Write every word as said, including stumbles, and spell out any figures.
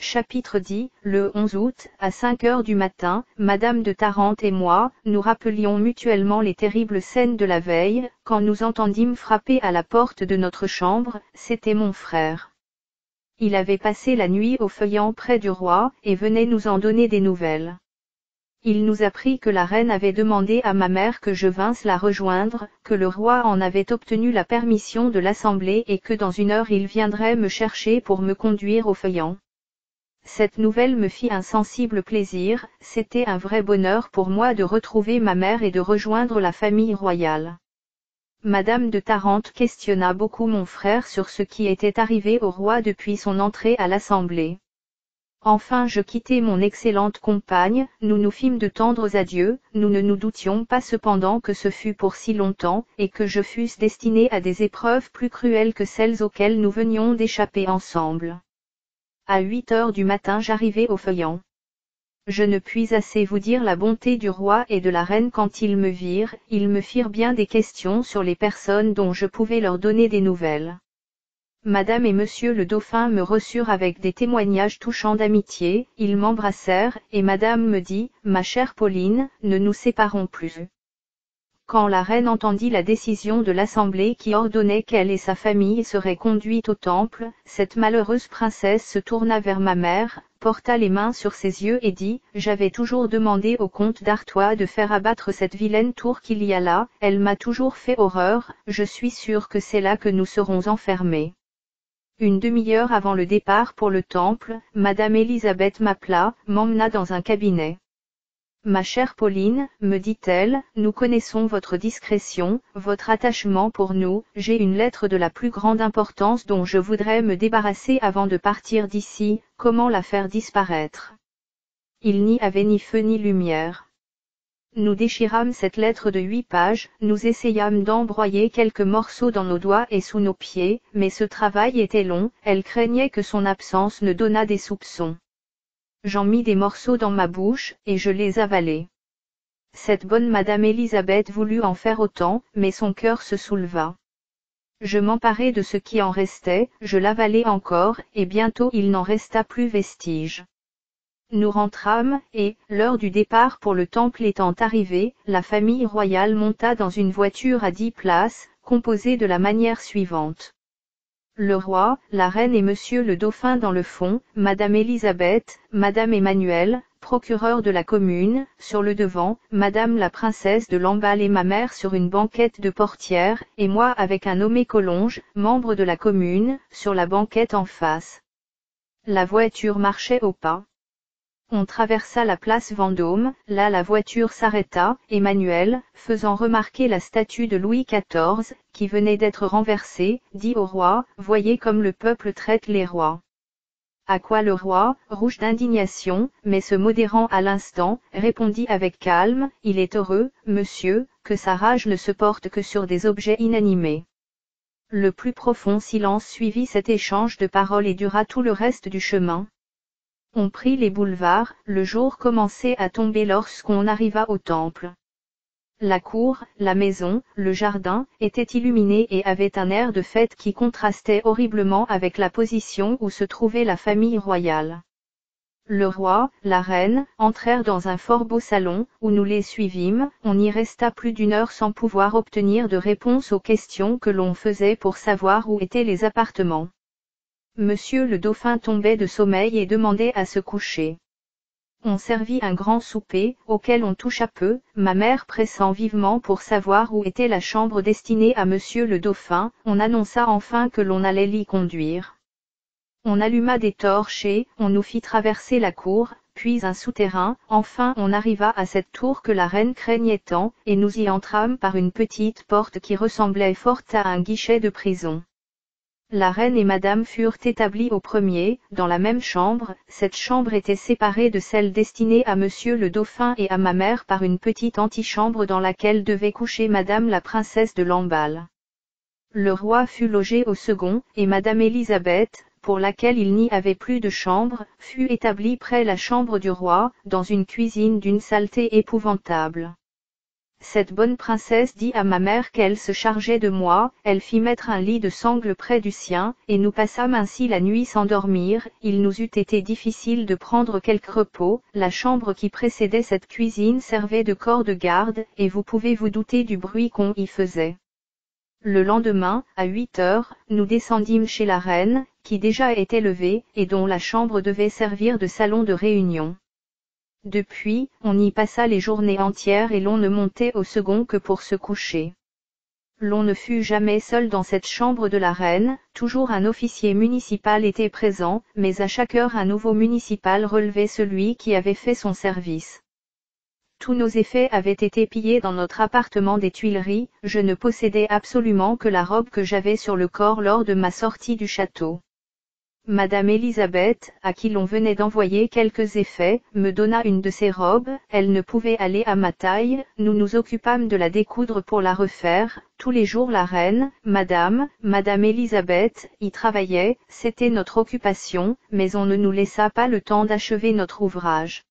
Chapitre dix. Le onze août, à cinq heures du matin, Madame de Tarente et moi, nous rappelions mutuellement les terribles scènes de la veille, quand nous entendîmes frapper à la porte de notre chambre. C'était mon frère. Il avait passé la nuit au Feuillant près du roi, et venait nous en donner des nouvelles. Il nous apprit que la reine avait demandé à ma mère que je vinsse la rejoindre, que le roi en avait obtenu la permission de l'Assemblée et que dans une heure il viendrait me chercher pour me conduire au Feuillant. Cette nouvelle me fit un sensible plaisir, c'était un vrai bonheur pour moi de retrouver ma mère et de rejoindre la famille royale. Madame de Tarente questionna beaucoup mon frère sur ce qui était arrivé au roi depuis son entrée à l'Assemblée. Enfin je quittai mon excellente compagne, nous nous fîmes de tendres adieux, nous ne nous doutions pas cependant que ce fût pour si longtemps, et que je fusse destinée à des épreuves plus cruelles que celles auxquelles nous venions d'échapper ensemble. À huit heures du matin j'arrivai au Feuillant. Je ne puis assez vous dire la bonté du roi et de la reine quand ils me virent, ils me firent bien des questions sur les personnes dont je pouvais leur donner des nouvelles. Madame et Monsieur le Dauphin me reçurent avec des témoignages touchants d'amitié, ils m'embrassèrent, et Madame me dit, « Ma chère Pauline, ne nous séparons plus. » Quand la reine entendit la décision de l'Assemblée qui ordonnait qu'elle et sa famille seraient conduites au temple, cette malheureuse princesse se tourna vers ma mère, porta les mains sur ses yeux et dit, « J'avais toujours demandé au comte d'Artois de faire abattre cette vilaine tour qu'il y a là, elle m'a toujours fait horreur, je suis sûre que c'est là que nous serons enfermés. » Une demi-heure avant le départ pour le temple, Madame Élisabeth m'appela, m'emmena dans un cabinet. Ma chère Pauline, me dit-elle, nous connaissons votre discrétion, votre attachement pour nous, j'ai une lettre de la plus grande importance dont je voudrais me débarrasser avant de partir d'ici, comment la faire disparaître? Il n'y avait ni feu ni lumière. Nous déchirâmes cette lettre de huit pages, nous essayâmes d'embroyer quelques morceaux dans nos doigts et sous nos pieds, mais ce travail était long, elle craignait que son absence ne donnât des soupçons. J'en mis des morceaux dans ma bouche, et je les avalai. Cette bonne Madame Élisabeth voulut en faire autant, mais son cœur se souleva. Je m'emparai de ce qui en restait, je l'avalai encore, et bientôt il n'en resta plus vestige. Nous rentrâmes, et, l'heure du départ pour le temple étant arrivée, la famille royale monta dans une voiture à dix places, composée de la manière suivante. Le roi, la reine et Monsieur le Dauphin dans le fond, Madame Élisabeth, Madame Emmanuelle, procureur de la commune, sur le devant, Madame la princesse de Lamballe et ma mère sur une banquette de portière, et moi avec un nommé Collonges, membre de la commune, sur la banquette en face. La voiture marchait au pas. On traversa la place Vendôme, là la voiture s'arrêta, Emmanuel, faisant remarquer la statue de Louis quatorze, qui venait d'être renversée, dit au roi, « Voyez comme le peuple traite les rois. » À quoi le roi, rouge d'indignation, mais se modérant à l'instant, répondit avec calme, « Il est heureux, monsieur, que sa rage ne se porte que sur des objets inanimés. » Le plus profond silence suivit cet échange de paroles et dura tout le reste du chemin. On prit les boulevards, le jour commençait à tomber lorsqu'on arriva au temple. La cour, la maison, le jardin, étaient illuminés et avaient un air de fête qui contrastait horriblement avec la position où se trouvait la famille royale. Le roi, la reine, entrèrent dans un fort beau salon, où nous les suivîmes, on y resta plus d'une heure sans pouvoir obtenir de réponse aux questions que l'on faisait pour savoir où étaient les appartements. Monsieur le Dauphin tombait de sommeil et demandait à se coucher. On servit un grand souper, auquel on toucha peu, ma mère pressant vivement pour savoir où était la chambre destinée à Monsieur le Dauphin, on annonça enfin que l'on allait l'y conduire. On alluma des torches et, on nous fit traverser la cour, puis un souterrain, enfin on arriva à cette tour que la reine craignait tant, et nous y entrâmes par une petite porte qui ressemblait fort à un guichet de prison. La reine et madame furent établies au premier, dans la même chambre, cette chambre était séparée de celle destinée à Monsieur le Dauphin et à ma mère par une petite antichambre dans laquelle devait coucher madame la princesse de Lamballe. Le roi fut logé au second, et madame Élisabeth, pour laquelle il n'y avait plus de chambre, fut établie près la chambre du roi, dans une cuisine d'une saleté épouvantable. Cette bonne princesse dit à ma mère qu'elle se chargeait de moi, elle fit mettre un lit de sangle près du sien, et nous passâmes ainsi la nuit sans dormir. Il nous eût été difficile de prendre quelque repos, la chambre qui précédait cette cuisine servait de corps de garde, et vous pouvez vous douter du bruit qu'on y faisait. Le lendemain, à huit heures, nous descendîmes chez la reine, qui déjà était levée, et dont la chambre devait servir de salon de réunion. Depuis, on y passa les journées entières et l'on ne montait au second que pour se coucher. L'on ne fut jamais seul dans cette chambre de la reine, toujours un officier municipal était présent, mais à chaque heure un nouveau municipal relevait celui qui avait fait son service. Tous nos effets avaient été pillés dans notre appartement des Tuileries, je ne possédais absolument que la robe que j'avais sur le corps lors de ma sortie du château. Madame Elisabeth, à qui l'on venait d'envoyer quelques effets, me donna une de ces robes, elle ne pouvait aller à ma taille, nous nous occupâmes de la découdre pour la refaire, tous les jours la reine, Madame, Madame Elisabeth, y travaillait, c'était notre occupation, mais on ne nous laissa pas le temps d'achever notre ouvrage.